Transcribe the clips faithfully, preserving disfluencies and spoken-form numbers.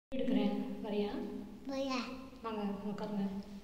எடுக்கிறேன் வரியா போயா வாங்க உட்காருங்க.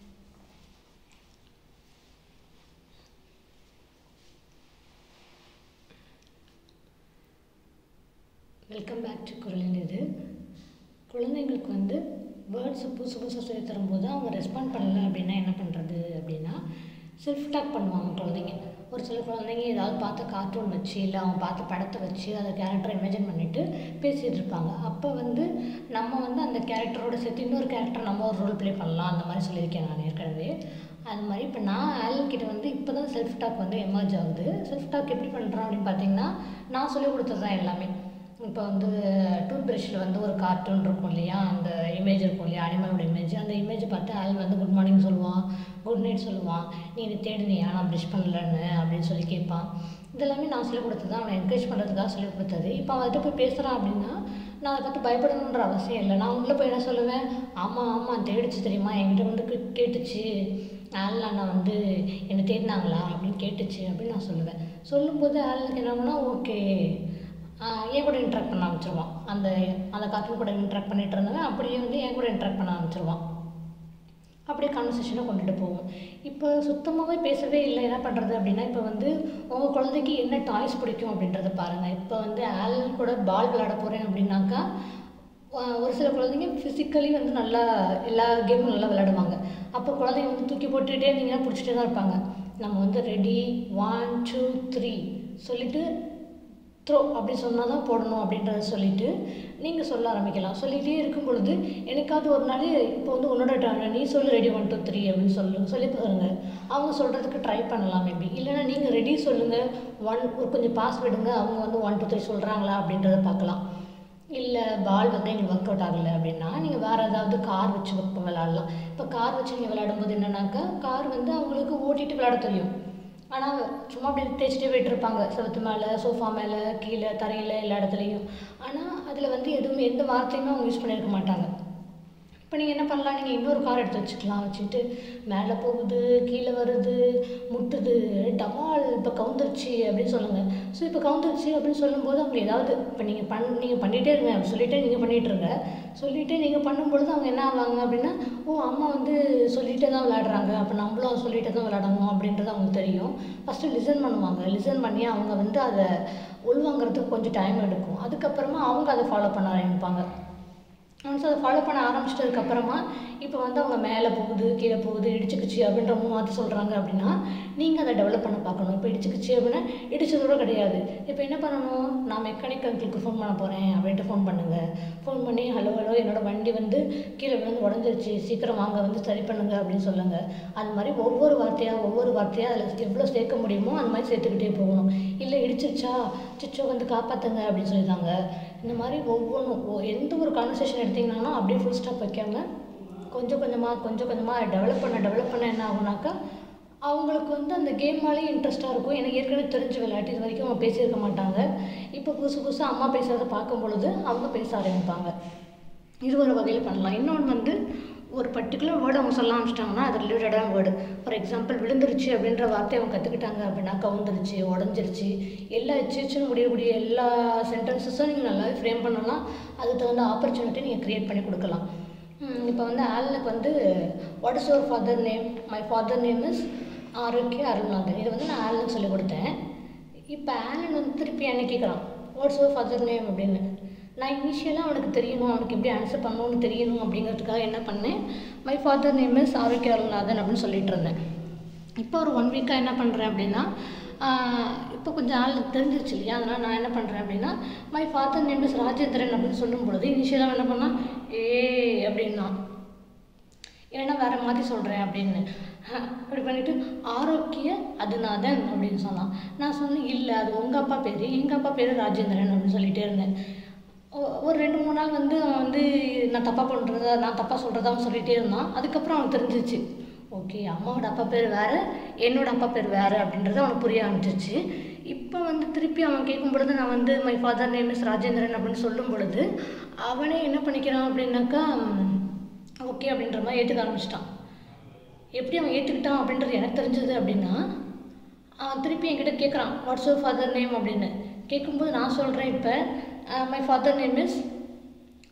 வெல்கம் பேக் டு குரலின் இது. குழந்தைங்களுக்கு வந்து வேர்ட்ஸை புதுசு புதுசாக சொல்லி தரும்போது அவங்க ரெஸ்பாண்ட் பண்ணலை அப்படின்னா என்ன பண்ணுறது அப்படின்னா செல்ஃப் டாக் பண்ணுவாங்க குழந்தைங்க. ஒரு சில குழந்தைங்க ஏதாவது பார்த்த கார்ட்டூன் வச்சு இல்லை அவங்க பார்த்த படத்தை வச்சு அதை கேரக்டரை இமேஜின் பண்ணிவிட்டு பேசிகிட்டு இருப்பாங்க. அப்போ வந்து நம்ம வந்து அந்த கேரக்டரோட சேர்த்து இன்னொரு கேரக்டர் நம்ம ஒரு ரோல் ப்ளே பண்ணலாம் அந்த மாதிரி சொல்லியிருக்கேன் நான் ஏற்கனவே. அது மாதிரி இப்போ நான் ஆலன் கிட்ட வந்து இப்போ தான் செல்ஃப் டாக் வந்து எமர்ஜ் ஆகுது. செல்ஃப் டாக் எப்படி பண்ணுறோம் அப்படின்னு பார்த்தீங்கன்னா நான் சொல்லிக் கொடுத்தது தான் எல்லாமே. இப்போ வந்து டூத் ப்ரஷில் வந்து ஒரு கார்ட்டூன் இருக்கும் இல்லையா, அந்த இமேஜ் இருக்கும் இல்லையா, அனிமலோட இமேஜ். அந்த இமேஜ் பார்த்து ஆல் வந்து குட் மார்னிங் சொல்லுவான், குட் நைட் சொல்லுவான், நீ இதை தேடுனியா நான் ப்ரஷ் பண்ணலன்னு அப்படின்னு சொல்லி கேட்பான். இதெல்லாமே நான் சொல்லிக் கொடுத்தது தான், அவனை என்கரேஜ் பண்ணுறதுக்காக சொல்லிக் கொடுத்தது. இப்போ அவன்கிட்ட போய் பேசுகிறான் அப்படின்னா நான் அதை பார்த்து பயப்படணுன்ற அவசியம் இல்லை. நான் உள்ளே போய் என்ன சொல்லுவேன், ஆமாம் ஆமாம் தேடிச்சு தெரியுமா, என்கிட்ட வந்து கேட்டுச்சு ஆல் அண்ணா வந்து என்னை தேடினாங்களா அப்படின்னு கேட்டுச்சு அப்படின்னு நான் சொல்லுவேன். சொல்லும்போது ஆளுக்கு என்ன ஆகுனா ஓகே என் கூட இன்ட்ராக்ட் பண்ண ஆரம்பிச்சிருவான். அந்த அந்த கார்ட்டூன் கூட இன்ட்ராக்ட் பண்ணிகிட்டு இருந்தவன் அப்படியே வந்து என் கூட இன்ட்ராக்ட் பண்ண ஆரம்பிச்சிருவான். அப்படியே கான்வர்சேஷனை கொண்டுட்டு போவோம். இப்போ சுத்தமாகவே பேசவே இல்லை என்ன பண்ணுறது அப்படின்னா இப்போ வந்து உங்கள் குழந்தைக்கு என்ன டாய்ஸ் பிடிக்கும் அப்படின்றத பாருங்கள். இப்போ வந்து ஆல் கூட பால் விளையாட போகிறேன் அப்படின்னாக்கா ஒரு சில குழந்தைங்க ஃபிசிக்கலி வந்து நல்லா எல்லா கேமும் நல்லா விளையாடுவாங்க. அப்போ குழந்தைங்க வந்து தூக்கி போட்டுகிட்டே இருந்தீங்கன்னா பிடிச்சிட்டே தான் இருப்பாங்க. நம்ம வந்து ரெடி ஒன் டூ த்ரீ சொல்லிவிட்டு த்ரோ அப்படி சொன்னால் தான் போடணும் அப்படின்றத சொல்லிவிட்டு நீங்கள் சொல்ல ஆரம்பிக்கலாம். சொல்லிகிட்டே இருக்கும் பொழுது எனக்காவது ஒரு நாள் இப்போ வந்து உன்னோட டர்ன், நீ சொல்லு ரெடி ஒன் டூ த்ரீ அப்படின்னு சொல்லு சொல்லி பாருங்க. அவங்க சொல்கிறதுக்கு ட்ரை பண்ணலாம் மேபி. இல்லைனா நீங்கள் ரெடி சொல்லுங்கள், ஒன் ஒரு கொஞ்சம் பாஸ் விடுங்க, அவங்க வந்து ஒன் டூ த்ரீ சொல்கிறாங்களா அப்படின்றத பார்க்கலாம். இல்லை பால் வந்து எங்களுக்கு ஒர்க் அவுட் ஆகலை அப்படின்னா நீங்கள் வேறு ஏதாவது கார் வச்சு ஒர்க் விளையாடலாம். இப்போ கார் வச்சு நீங்கள் விளையாடும்போது என்னன்னாக்கா கார் வந்து அவங்களுக்கு ஓட்டிகிட்டு விளையாட தெரியும். ஆனால் சும்மா அப்படி தேய்ச்சிட்டே போய்ட்டுருப்பாங்க செவத்து மேலே, சோஃபா மேலே, கீழே, தரையில், எல்லா இடத்துலையும். ஆனால் அதில் வந்து எதுவுமே எந்த வார்த்தையுமே அவங்க யூஸ் பண்ணியிருக்க மாட்டாங்க. இப்போ நீங்கள் என்ன பண்ணலாம், நீங்கள் இன்னொரு கார் எடுத்து வச்சுக்கலாம். வச்சுட்டு மேலே போகுது, கீழே வருது, முட்டுது, டமால் இப்போ கவுந்துருச்சு அப்படின்னு சொல்லுங்கள். ஸோ இப்போ கவுந்துருச்சு அப்படின்னு சொல்லும்போது அவங்க ஏதாவது இப்போ நீங்கள் பண் நீங்கள் பண்ணிகிட்டே இருங்க அப்படி சொல்லிவிட்டு நீங்கள் பண்ணிகிட்ருங்க. சொல்லிவிட்டு நீங்கள் பண்ணும்பொழுது அவங்க என்ன ஆவாங்க அப்படின்னா ஓ அம்மா வந்து சொல்லிகிட்டே தான் விளையாடுறாங்க, அப்போ நம்மளும் அதை சொல்லிகிட்டே தான் விளையாடணும் அப்படின்றது அவங்களுக்கு தெரியும். ஃபஸ்ட்டு லிசன் பண்ணுவாங்க. லிசன் பண்ணி அவங்க வந்து அதை உள்வாங்கிறதுக்கு கொஞ்சம் டைம் எடுக்கும். அதுக்கப்புறமா அவங்க அதை ஃபாலோ பண்ண ஆரம்பிப்பாங்க. ஒன்ஸ் அதை ஃபாலோ பண்ண ஆரம்பிச்சிட்டதுக்கப்புறமா இப்போ வந்து அவங்க மேலே போகுது, கீழே போகுது, இடிச்சுக்குச்சு அப்படின்ற மூணு வார்த்தை சொல்கிறாங்க அப்படின்னா நீங்கள் அதை டெவலப் பண்ண பார்க்கணும். இப்போ இடிச்சுக்குச்சு அப்படின்னா இடிச்சதோட கிடையாது. இப்போ என்ன பண்ணணும், நான் மெக்கானிக் அங்கிளுக்கு ஃபோன் பண்ண போகிறேன் அப்படின்ட்டு ஃபோன் பண்ணுங்கள். ஃபோன் பண்ணி ஹலோ ஹலோ என்னோடய வண்டி வந்து கீழே விழுந்து உடஞ்சிருச்சு, சீக்கிரம் வாங்க வந்து சரி பண்ணுங்கள் அப்படின்னு சொல்லுங்கள். அது மாதிரி ஒவ்வொரு வார்த்தையாக ஒவ்வொரு வார்த்தையாக அதில் எவ்வளோ சேர்க்க முடியுமோ அந்த மாதிரி சேர்த்துக்கிட்டே போகணும். இல்லை இடிச்சிருச்சா சிச்சோ வந்து காப்பாற்றுங்க அப்படின்னு சொல்லிடுறாங்க. இந்த மாதிரி ஒவ்வொன்றும் எந்த ஒரு கான்வர்சேஷன் எடுத்திங்கன்னா அப்படியே ஃபுல் ஸ்டாப் வைக்காம கொஞ்சம் கொஞ்சமாக கொஞ்சம் கொஞ்சமாக டெவலப் பண்ண டெவலப் பண்ண என்ன ஆகுனாக்கா அவங்களுக்கு வந்து அந்த கேம் மேலேயும் இன்ட்ரெஸ்ட்டாக இருக்கும். எனக்கு ஏற்கனவே தெரிஞ்ச விளையாட்டு இது வரைக்கும் அவங்க பேசியிருக்க மாட்டாங்க. இப்போ புதுசு புதுசாக அம்மா பேசுகிறத பார்க்கும் பொழுது அவங்க பேச ஆரம்பிப்பாங்க. இது ஒரு வகையில் பண்ணலாம். இன்னொன்று வந்து ஒரு பர்டிகுலர் வேர்டு அவங்க சொல்ல ஆரம்பிச்சிட்டாங்கன்னா அது ரிலேட்டடான வேர்டு. ஃபார் எக்ஸாம்பிள் விழுந்துருச்சு அப்படின்ற வார்த்தையை அவங்க கற்றுக்கிட்டாங்க அப்படின்னா கவுந்துருச்சு, உடஞ்சிருச்சு, எல்லா எச்சுன்னு முடியக்கூடிய எல்லா சென்டென்சஸும் நீங்கள் நல்லாவே ஃப்ரேம் பண்ணலாம். அதுக்கு தகுந்த ஆப்பர்ச்சுனிட்டி நீங்கள் க்ரியேட் பண்ணி கொடுக்கலாம். இப்போ வந்து ஆலனுக்கு வந்து what is your father name, my father name is Arokiya Arulnathan. இதை வந்து நான் ஆலனுக்கு சொல்லிக் கொடுத்தேன். இப்போ ஆலன் வந்து திருப்பி என்ன கேட்குறான், வாட்ஸ் யுவர் ஃபாதர் நேம் அப்படின்னு. நான் இனிஷியலாக அவனுக்கு தெரியணும், அவனுக்கு எப்படி ஆன்சர் பண்ணணும்னு தெரியணும் அப்படிங்கிறதுக்காக என்ன பண்ணேன், my father name is Arokiya Arulnathan அப்படின்னு சொல்லிட்டு இருந்தேன். இப்போ ஒரு ஒன் வீக்காக என்ன பண்ணுறேன் அப்படின்னா இப்போ கொஞ்சம் ஆள் தெரிஞ்சிருச்சு இல்லையா, அதனால் நான் என்ன பண்ணுறேன் அப்படின்னா my father name is Rajendran அப்படின்னு சொல்லும் பொழுது இனிஷியலாக என்ன பண்ணால் ஏ அப்படின்னா ஏன்னா வேறு மாதிரி சொல்கிறேன் அப்படின்னு அப்படி பண்ணிவிட்டு ஆரோக்கிய அதுநாதன் அப்படின்னு சொன்னான். நான் சொன்னேன் இல்லை அது உங்கள் அப்பா பேர், எங்கள் அப்பா பேர் ராஜேந்திரன் அப்படின்னு சொல்லிகிட்டே இருந்தேன். ஒரு ரெண்டு மூணு நாள் வந்து அவன் வந்து நான் தப்பாக பண்ணுறதா நான் தப்பாக சொல்கிறதா அவன் சொல்லிகிட்டே இருந்தான். அதுக்கப்புறம் அவன் தெரிஞ்சிச்சு ஓகே அம்மாவோட அப்பா பேர் வேறு, என்னோடய அப்பா பேர் வேறு அப்படின்றது அவனுக்கு புரிய ஆரம்பிச்சிச்சு. இப்போ வந்து திருப்பி அவன் கேட்கும் பொழுது நான் வந்து my father name is Rajendran அப்படின்னு சொல்லும் பொழுது அவனே என்ன பண்ணிக்கிறான் அப்படின்னாக்கா ஓகே அப்படின்ற மாதிரி ஏற்றுக்க ஆரம்பிச்சிட்டான். எப்படி அவன் ஏற்றுக்கிட்டான் அப்படின்றது எனக்கு தெரிஞ்சது அப்படின்னா அவன் திருப்பி என்கிட்ட கேட்குறான் வாட்ஸ் யுவர் ஃபாதர் நேம் அப்படின்னு. கேட்கும்போது நான் சொல்கிறேன் இப்போ my father name is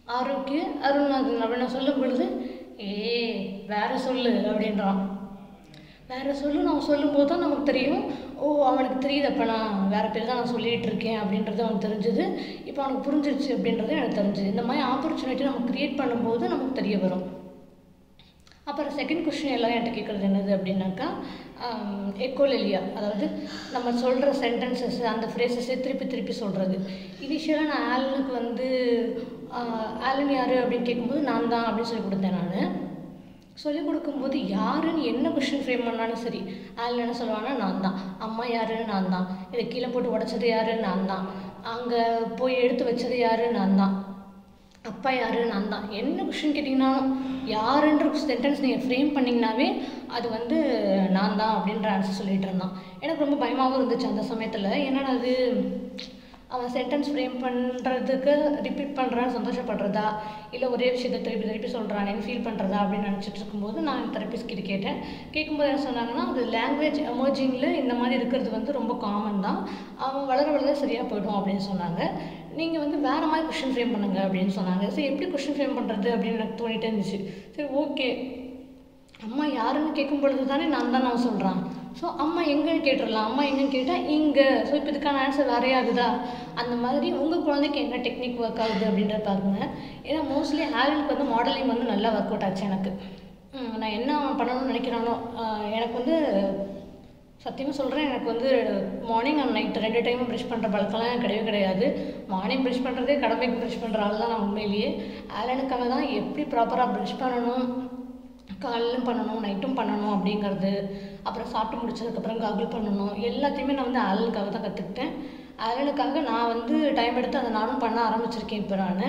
Arokiya Arulnathan அப்படின்னு நான் சொல்லும் பொழுது ஏ வேறு சொல்லு அப்படின்றான். வேறு சொல்லு நான் சொல்லும்போது தான் நமக்கு தெரியும், ஓ அவனுக்கு தெரியுது, அப்போ நான் வேறு பேர் தான் நான் சொல்லிகிட்டு இருக்கேன் அப்படின்றது அவனுக்கு தெரிஞ்சுது. இப்போ அவனுக்கு புரிஞ்சிருச்சு அப்படின்றது எனக்கு தெரிஞ்சுது. இந்த மாதிரி ஆப்பர்ச்சுனிட்டி நம்ம க்ரியேட் பண்ணும்போது நமக்கு தெரிய வரும். அப்புறம் செகண்ட் கொஸ்டின் எல்லாம் என்கிட்ட கேட்குறது என்னது அப்படின்னாக்கா, எக்கோலெலியா, அதாவது நம்ம சொல்கிற சென்டென்சஸ் அந்த ஃப்ரேசஸே திருப்பி திருப்பி சொல்கிறது. இனிஷியலாக நான் ஆலனுக்கு வந்து ஆலன் யார் அப்படின்னு கேட்கும்போது நான் தான் அப்படின்னு சொல்லி கொடுத்தேன். நான் சொல்லிக் கொடுக்கும்போது யாருன்னு என்ன கொஷின் ஃப்ரேம் பண்ணாலும் சரி, ஆலன் என்ன சொல்லுவாங்கன்னா நான் தான். அம்மா யாருன்னு நான் தான். இதை கீழே போட்டு உடச்சது யாரு நான் தான். அங்கே போய் எடுத்து வச்சது யாரு நான் தான். அப்பா யாரு நான் தான். என்ன கொஷின் கேட்டிங்கன்னாலும் யாருன்ற சென்டென்ஸ் நீங்கள் ஃப்ரேம் பண்ணிங்கனாவே அது வந்து நான் தான் அப்படின்ற ஆன்சர் சொல்லிகிட்டு இருந்தான். எனக்கு ரொம்ப பயமாகவும் இருந்துச்சு அந்த சமயத்தில். ஏன்னா அது அவன் சென்டென்ஸ் ஃப்ரேம் பண்ணுறதுக்கு ரிப்பீட் பண்ணுறான்னு சந்தோஷப்படுறதா, இல்லை ஒரே விஷயத்தை திருப்பி திருப்பி சொல்கிறானேன்னு ஃபீல் பண்ணுறதா அப்படின்னு நினச்சிட்டு இருக்கும்போது நான் தெரபிஸ்ட் கிட்ட கேட்டேன். கேட்கும்போது என்ன சொன்னாங்கன்னா, அது லாங்குவேஜ் எமர்ஜிங்கில் இந்த மாதிரி இருக்கிறது வந்து ரொம்ப காமன் தான், அவன் வளர வளர சரியாக போய்டும் அப்படின்னு சொன்னாங்க. நீங்கள் வந்து வேறு மாதிரி கொஷின் ஃப்ரேம் பண்ணுங்க அப்படின்னு சொன்னாங்க. சரி எப்படி கொஷின் ஃப்ரேம் பண்ணுறது அப்படின்னு எனக்கு தோணிகிட்டே இருந்துச்சு. சரி ஓகே, அம்மா யாருன்னு கேட்கும் பொழுது தானே நான் தான் நான் சொல்கிறான். ஸோ அம்மா எங்கேன்னு கேட்டுடலாம். அம்மா எங்கேன்னு கேட்டால் இங்கே. ஸோ இப்போ இதுக்கான ஆன்சர் வேறையே ஆகுதா? அந்த மாதிரி உங்கள் குழந்தைக்கு என்ன டெக்னிக் ஒர்க் ஆகுது அப்படின்றத பாருங்க. ஏன்னா மோஸ்ட்லி ஆலனுக்கு வந்து மாடலிங் வந்து நல்லா ஒர்க் அவுட் ஆச்சு எனக்கு. நான் என்ன பண்ணணும்னு நினைக்கிறானோ, எனக்கு வந்து சத்தியமாக சொல்கிறேன், எனக்கு வந்து மார்னிங் அண்ட் நைட் ரெண்டு டைமும் ப்ரஷ் பண்ணுற பழக்கம்லாம் எனக்கு கிடையவே கிடையாது. மார்னிங் ப்ரஷ் பண்ணுறதே கடமைக்கு ப்ரஷ் பண்ணுற ஆள் தான் நான் உண்மையிலேயே. ஆலனுக்காக தான் எப்படி ப்ராப்பராக ப்ரஷ் பண்ணணும், காலையிலும் பண்ணணும், நைட்டும் பண்ணணும் அப்படிங்கிறது, அப்புறம் சாப்பிட்டு முடிச்சதுக்கப்புறம் காகுல் பண்ணணும், எல்லாத்தையுமே நான் வந்து ஆலனுக்காக தான் கற்றுக்கிட்டேன். ஆலனுக்காக நான் வந்து டைம் எடுத்து அதை நானும் பண்ண ஆரம்பிச்சிருக்கேன். இப்போ நான்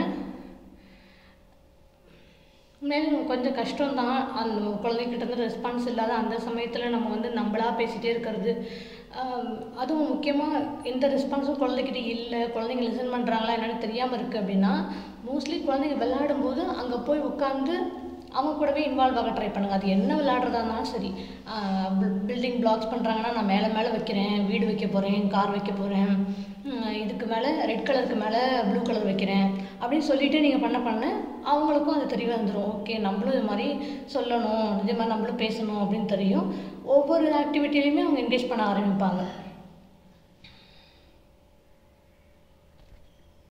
மேலும் கொஞ்சம் கஷ்டம்தான், அந்த குழந்தைகிட்டேருந்து ரெஸ்பான்ஸ் இல்லாத அந்த சமயத்தில் நம்ம வந்து நம்மளா பேசிகிட்டே இருக்கிறது. அதுவும் முக்கியமாக எந்த ரெஸ்பான்ஸும் குழந்தைகிட்ட இல்லை, குழந்தைங்க லிசன் பண்ணுறாங்களா என்னென்னு தெரியாமல் இருக்குது அப்படின்னா, மோஸ்ட்லி குழந்தைங்க விளையாடும்போது அங்கே போய் உட்காந்து அவங்க கூடவே இன்வால்வ் ஆக ட்ரை பண்ணுங்கள். அது என்ன விளையாடுறதா இருந்தாலும் சரி. பில்டிங் பிளாக்ஸ் பண்ணுறாங்கன்னா நான் மேலே மேலே வைக்கிறேன், வீடு வைக்க போகிறேன், கார் வைக்க போகிறேன், இதுக்கு மேலே ரெட் கலருக்கு மேலே ப்ளூ கலர் வைக்கிறேன் அப்படின்னு சொல்லிவிட்டு நீங்கள் பண்ண பண்ண அவங்களுக்கும் அது தெரிய வந்துடும். ஓகே, நம்மளும் இது மாதிரி சொல்லணும், இதே மாதிரி நம்மளும் பேசணும் அப்படின்னு தெரியும். ஒவ்வொரு ஆக்டிவிட்டிலையுமே அவங்க என்கேஜ் பண்ண ஆரம்பிப்பாங்க.